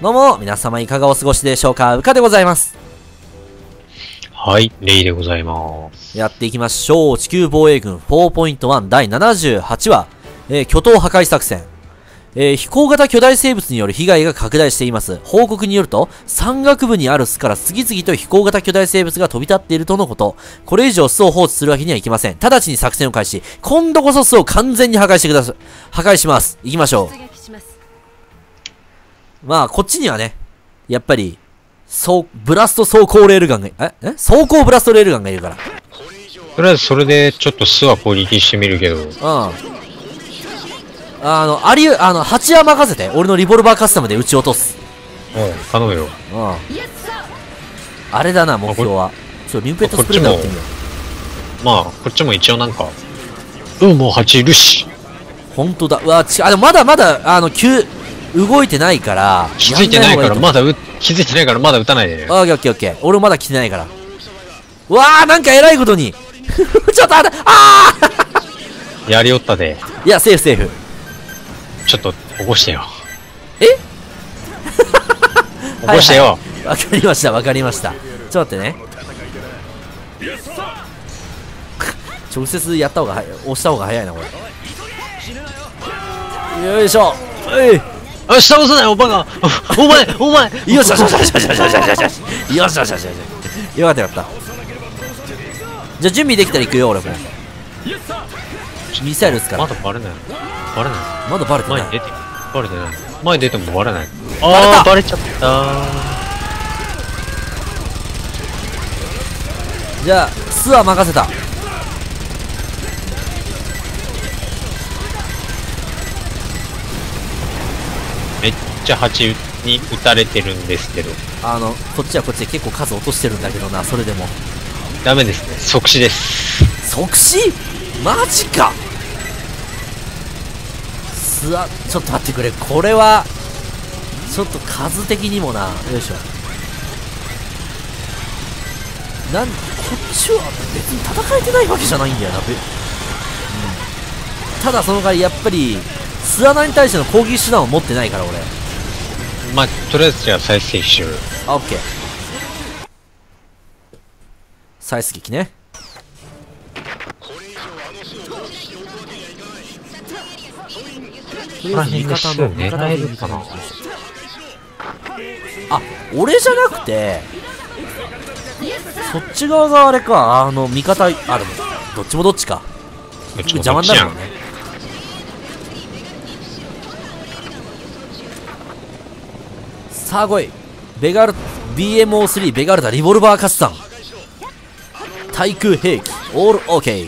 どうも、皆様いかがお過ごしでしょうか。うかでございます。 はい、レイでございます。 やっていきましょう。地球防衛軍 4.1 第78話、巨頭破壊作戦。飛行型巨大生物による被害が拡大しています。報告によると、山岳部にある巣から次々と飛行型巨大生物が飛び立っているとのこと。これ以上巣を放置するわけにはいきません。直ちに作戦を開始。今度こそ巣を完全に破壊してください。破壊します。行きましょう。まあ、こっちにはね、やっぱり、ブラスト走行レールガンが、走行ブラストレールガンがいるから。 とりあえずそれでちょっと巣は攻撃してみるけど。うん。 蜂は任せて。俺のリボルバーカスタムで撃ち落とす。 うん、頼むよ。 うん。あれだな、目標は。リンペットスプレーやってみよう。まあ、こっちも一応なんか、もう蜂いるし。 ほんとだ。うわ、でもまだまだ、動いてないから。 気づいてないからまだ撃たないで。 オッケーオッケーオッケー。俺まだ来てないから。うわー、なんか偉いことに。ちょっと待って、 やりおったで。 いや、セーフセーフ。 ちょっと、起こしてよ。 起こしてよ。 わかりました、わかりました。ちょっと待ってね。直接やった方が押した方が早いな、これ。よいしょ。 下押さないよ、バカ。お前よしよしよしよしよしよしよしよしよしよしよしよし。よかったよかった。じゃあ準備できたら行くよ、俺も。ミサイル撃つから。 まだバレない。 まだバレてない。 バレてない。前出てもバレない。バレちゃった。 じゃあ、巣は任せた。 めっちゃ蜂に撃たれてるんですけど。 こっちはこっちで結構数落としてるんだけどな、それでも。 ダメですね。即死です。 即死？マジか。ちょっと待ってくれ。これは、ちょっと数的にもな。よいしょ。こっちは別に戦えてないわけじゃないんだよな。ただその代わりやっぱり、巣穴に対しての攻撃手段を持ってないから、俺。 まあ、とりあえずじゃあ再生しよう。 オッケー。再出撃ね。とりあえず味方の狙えるかな。 俺じゃなくてそっち側があれか。味方でもどっちもどっちか。邪魔になるもんね。さあ来い。BMO3 ベガルタリボルバーカスタン対空兵器オールオーケー。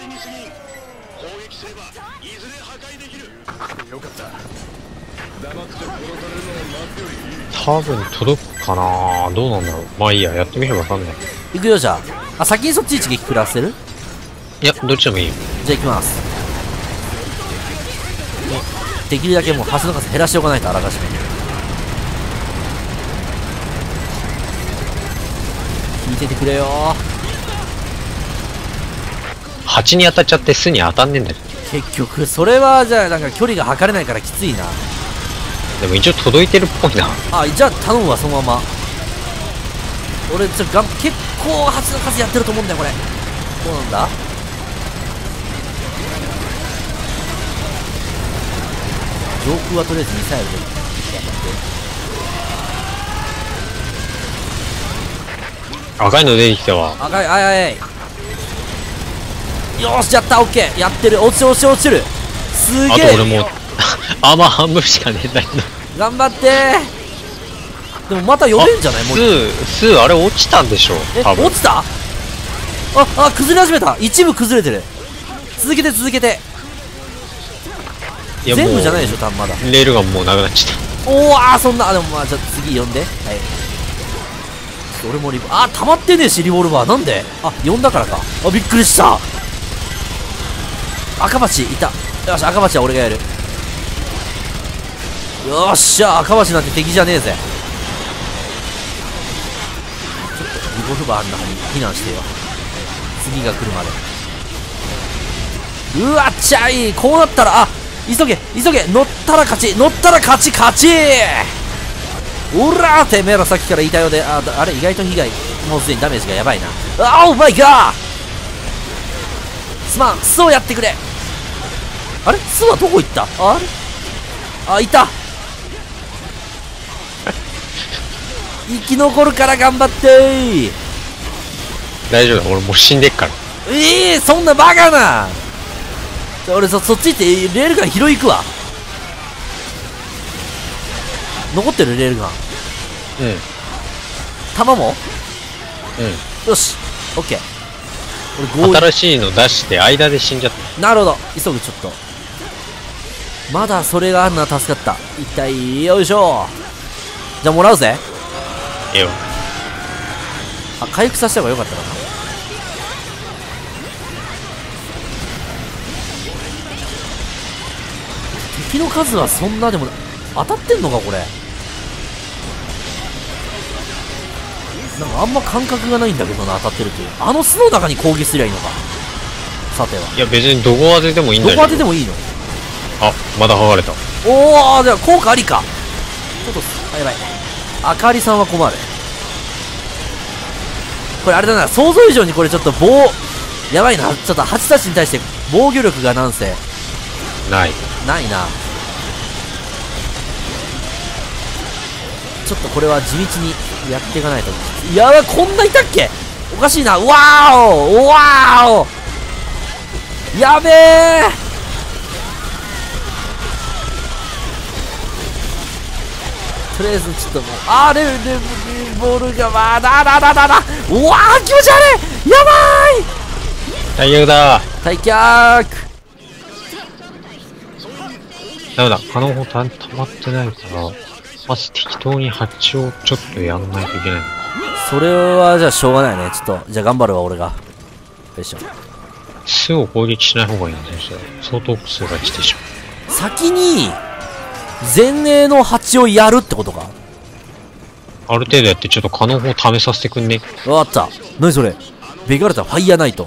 多分届くかな。どうなんだろう。まあいいや、やってみればわかんない。 行くよ。じゃあ先にそっち一撃食らわせる。 いや、どっちでもいい。 じゃあ行きます。できるだけもう橋の数減らしておかないと。あらかじめ引いててくれよ。 蜂に当たっちゃって巣に当たんねえんだよ。 結局それはじゃあなんか距離が測れないからきついな。 でも一応届いてるっぽいな。 じゃあ頼むわ、そのまま。俺結構蜂の数やってると思うんだよこれ。どうなんだ。上空はとりあえずミサイルで赤いの出てきたわ。 赤い。よーし、やった。オッケー。やってる。落ちてる。すげえ。 あと俺もうアーマー半分しかねえんだけど。 頑張ってー。でもまた呼べんじゃない。もう巣あれ落ちたんでしょ。 落ちた。崩れ始めた。一部崩れてる。続けて。全部じゃないでしょ多分。まだレールがもうなくなっちゃった。そんな。でもまあじゃあ次呼んで。はい。俺も溜まってねえしリボルバー。なんで。呼んだからか。びっくりした。赤鉢いた。よし、赤鉢は俺がやる。よっしゃ。赤鉢なんて敵じゃねえぜ。ちょっとリボルバーの中に避難してよ。次が来るまで。うわっちゃい。こうなったら急げ乗ったら勝ち。 おらー、てめえらさっきから言いたいようで、あれ意外と被害、もうすでにダメージがやばいな。あ、オーマイガー。すまん、巣をやってくれ。あれ、巣はどこ行った？あれ、あ、いた。生き残るから頑張ってー。 大丈夫だ、俺もう死んでっから。 そんなバカな。俺そっち行ってレールガン拾い行くわ。残ってるレールガン。弾も。よし、オッケー。俺新しいの出して間で死んじゃった。 なるほど、急ぐ。ちょっとまだそれがあるのは助かった。痛い。よいしょ。じゃあもらうぜ。 ええよ。 あ、回復させた方がよかったかな。敵の数はそんなでも当たってんのかこれ。なんかあんま感覚がないんだけどな、当たってるという。あの巣の中に攻撃すりゃいいのか。さては。 いや別にどこ当ててもいいんだけど。 どこ当ててもいいの？ あ、まだ剥がれた。 おお、じゃあ効果ありか。ちょっと、あ、やばい。あかりさんは困る。これあれだな、想像以上にこれちょっとやばいな。ちょっとハチたちに対して防御力がなんせないな。ちょっとこれは地道にやっていかないと。やばい、こんないたっけ。おかしいな。わーお、わーお、やべえ。とりあえずちょっともう、レボールがうわー気持ち悪い。やばい。 大丈夫だ。 退却。 ダメだ、可能法溜まってないから、まず適当にハチをちょっとやんないといけないのか。 それはじゃあしょうがないね。ちょっとじゃあ頑張るわ俺が。よいしょ。 巣を攻撃しない方がいいんだよ。相当数が来てしまう。 先に前衛の蜂をやるってことか。 ある程度やってちょっと可能法試させてくんね。 わかった。何それ、ベガルタファイヤーナイト。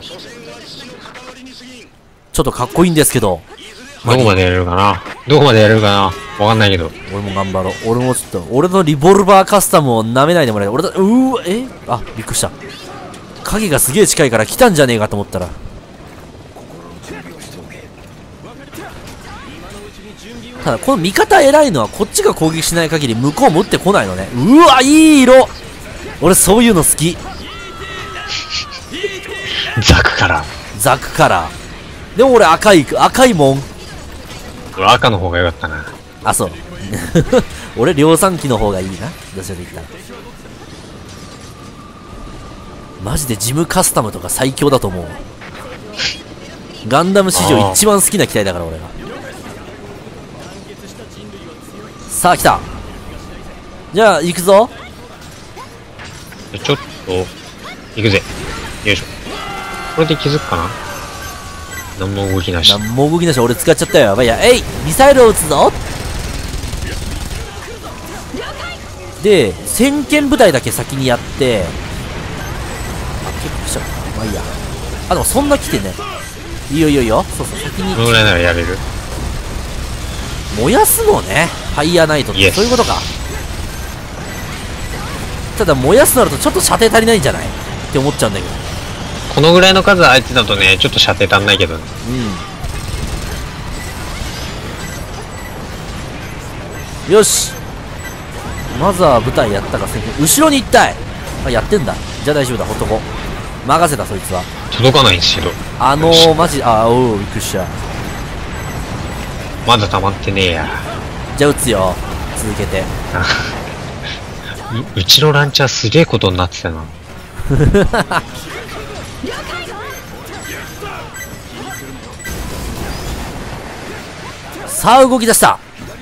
ちょっとかっこいいんですけど、 どこまでやれるかな、わかんないけど。 俺も頑張ろう。俺もちょっと俺のリボルバーカスタムを舐めないでもらえ。俺だ、あ、びっくりした。影がすげえ近いから来たんじゃねえかと思ったら。ただこの味方偉いのは、こっちが攻撃しない限り向こうも打ってこないのね。うわ、いい色。俺そういうの好き。 ザクカラー。でも俺赤いもん。 俺赤の方が良かったな。 あ、そう。俺量産機の方がいいな。どうしようと言ったら。マジでジムカスタムとか最強だと思う。ガンダム史上一番好きな機体だから俺が。さあ来た。じゃあ行くぞ。 ちょっと行くぜ。よいしょ。これで気づくかな。何も動きなし。 俺使っちゃったよ。やばいや。ミサイルを撃つぞ。で先遣部隊だけ先にやって、結構来ちゃった。まあいいや。でもそんな来てね。いいよ。そう先に。 このぐらいならやれる。 燃やすのね、ファイヤーナイトって。そういうことか。ただ燃やすなるとちょっと射程足りないんじゃないって思っちゃうんだけど。 このぐらいの数相手だとね、ちょっと射程足んないけどね。 よし、まずは舞台やったか。後ろに行ったい。やってんだ。じゃあ大丈夫だ。ほっとこ任せた。そいつは届かないんですけど。 マジ、びっくりした。 まだ溜まってねえや。 じゃあ撃つよ、続けて。 うちのランチャーすげえことになってたな。さあ動き出した。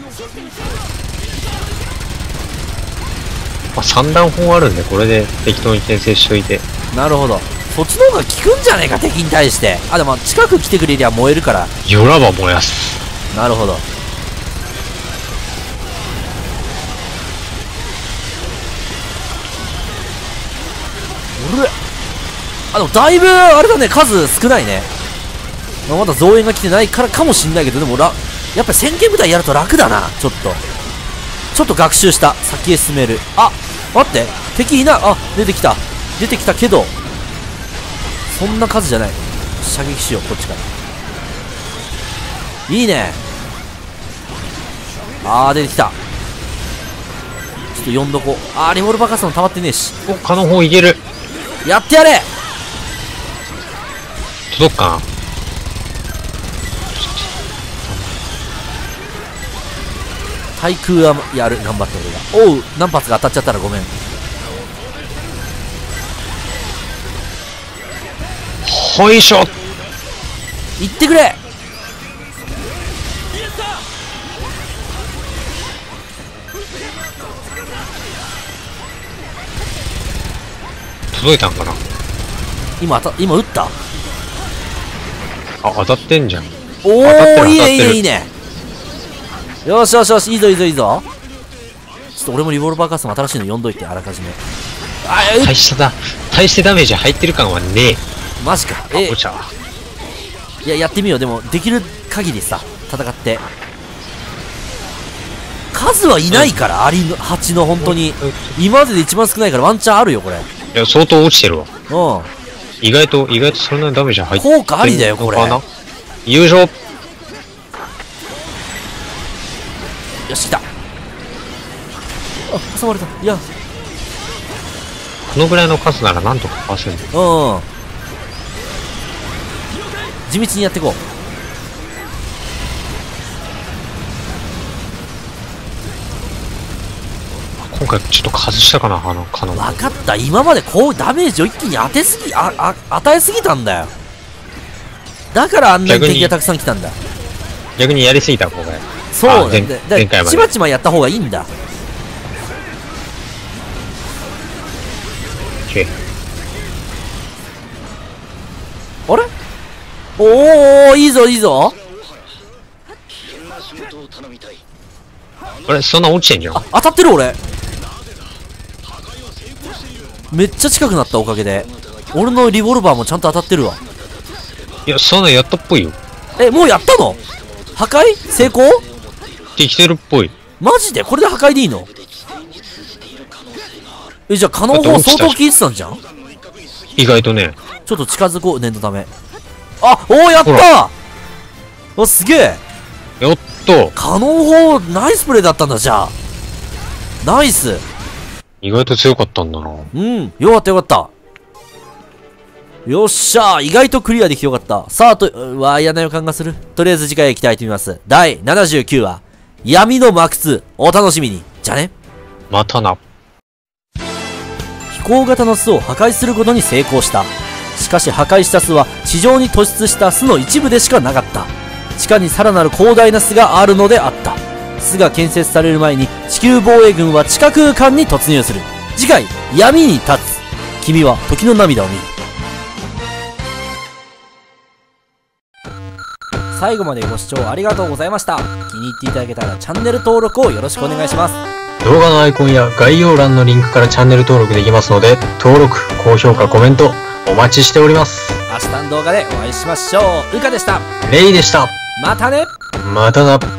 3段砲あるんで、これで適当に転生しといて。 なるほど。そっちの方が効くんじゃねえか、敵に対して。でも近く来てくれりゃ燃えるから。 よらば燃やす。 なるほど。でもだいぶあれだね、数少ないね。まだ増援が来てないからかもしんないけど、でもやっぱり先遣部隊やると楽だな。ちょっちょっと学習した。先へ進める。あ、待って。敵いない。あ、出てきた。出てきたけど、そんな数じゃない。射撃しよう、こっちから。いいね。あー、出てきた。ちょっと呼んどこ。あー、リボルバーカスの溜まってねえし。 お、カノン砲いける。 やってやれ。 届くかな。 対空はやる。頑張って俺が。おう、何発が当たっちゃったらごめん。 ほいしょ。 行ってくれ。 届いたんかな。 今撃った。 あ、当たってんじゃん。 おお、いいねいいねいいね。よしよしよし、いいぞいいぞいいぞ。ちょっと俺もリボルバーカスも新しいの読んどいて、あらかじめ。あ、 大してダメージ入ってる感はねえ。 マジか。 お茶。 いや、やってみよう。でもできる限りさ、戦って。数はいないから、アリの蜂の本当に今までで一番少ないからワンチャンあるよこれ。 いや、相当落ちてるわ。 うん、 意外とそんなにダメージ入ってる効果ありだよこれ。 優勝。 よし、来た。あ、挟まれた。いや、 このぐらいの数ならなんとかパーセント。 うん、地道にやっていこう。 今回ちょっと外したかな、カノン。 分かった。今までこうダメージを一気に与えすぎたんだよ。だからあんなに敵がたくさん来たんだ。 逆にやりすぎた今回。 そうね。 前回までちまちまやった方がいいんだ。あれ、おお、いいぞいいぞ。 あれ、そんな落ちてんじゃん。 あ、当たってる俺。めっちゃ近くなったおかげで俺のリボルバーもちゃんと当たってるわ。 いや、そんなんやったっぽいよ。 え、もうやったの？破壊成功？ できてるっぽい。 マジで？これで破壊でいいの？え、じゃあカノン砲相当効いてたんじゃん。 意外とね。 ちょっと近づこう、念のため。あ、おお、やったー。すげえ。 やっと。 カノン砲ナイスプレーだったんだ。じゃあナイス。 意外と強かったんだな。 うん、よかったよかった。よっしゃー、意外とクリアできてよかった。さあ、嫌な予感がする。とりあえず次回行きたいと思います。第79話、闇の幕2、お楽しみに。じゃね。 またな。 飛行型の巣を破壊することに成功した。しかし破壊した巣は地上に突出した巣の一部でしかなかった。地下にさらなる広大な巣があるのであった。巣が建設される前に地球防衛軍は地下空間に突入する。次回、闇に立つ。君は時の涙を見る。最後までご視聴ありがとうございました。気に入っていただけたらチャンネル登録をよろしくお願いします。 動画のアイコンや概要欄のリンクからチャンネル登録できますので、登録、高評価、コメントお待ちしております。 明日の動画でお会いしましょう。うかでした。 レイでした。 またね。 またな。